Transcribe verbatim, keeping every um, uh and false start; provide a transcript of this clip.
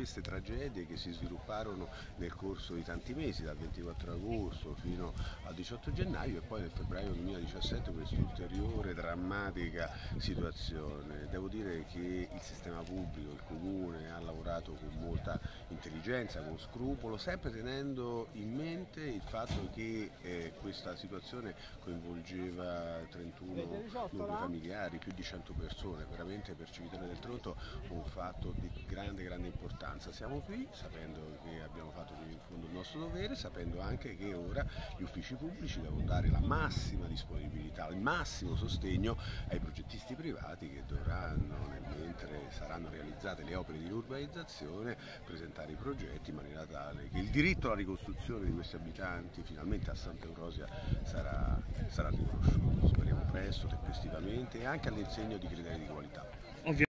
queste tragedie che si svilupparono nel corso di tanti mesi, dal ventiquattro agosto fino al diciotto gennaio, e poi nel febbraio duemiladiciassette questa ulteriore drammatica situazione. Devo dire che il sistema pubblico, il comune, ha lavorato con molta intelligenza, con scrupolo, sempre tenendo in mente il fatto che eh, questa situazione coinvolgeva trentuno nuclei familiari, più di cento persone, veramente per Civitella del Tronto un fatto di grande grande importanza. Siamo qui sapendo che abbiamo fatto fino in fondo il nostro dovere, sapendo anche che ora gli uffici pubblici devono dare la massima disponibilità, il massimo sostegno ai progettisti privati che dovranno, nel mentre saranno realizzate le opere di urbanizzazione, presentare i progetti in maniera tale che il diritto alla ricostruzione di questi abitanti finalmente a Sant'Eurosia sarà, sarà riconosciuto. Speriamo presto, tempestivamente e anche all'insegno di criteri di qualità.